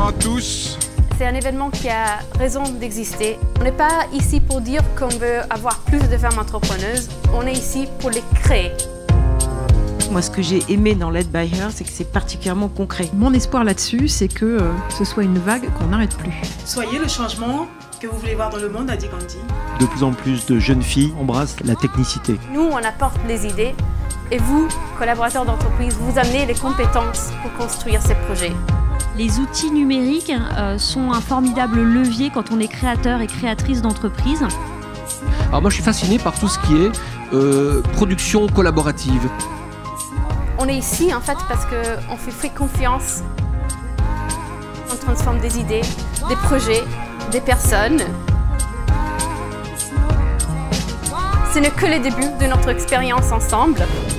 Bonjour à tous. C'est un événement qui a raison d'exister. On n'est pas ici pour dire qu'on veut avoir plus de femmes entrepreneuses, on est ici pour les créer. Moi, ce que j'ai aimé dans Led by Her, c'est que c'est particulièrement concret. Mon espoir là-dessus, c'est que ce soit une vague qu'on n'arrête plus. Soyez le changement que vous voulez voir dans le monde, a dit Gandhi. De plus en plus de jeunes filles embrassent la technicité. Nous, on apporte les idées et vous, collaborateurs d'entreprise, vous amenez les compétences pour construire ces projets. Les outils numériques sont un formidable levier quand on est créateur et créatrice d'entreprise. Alors moi, je suis fasciné par tout ce qui est production collaborative. On est ici en fait parce qu'on fait confiance. On transforme des idées, des projets, des personnes. Ce n'est que le début de notre expérience ensemble.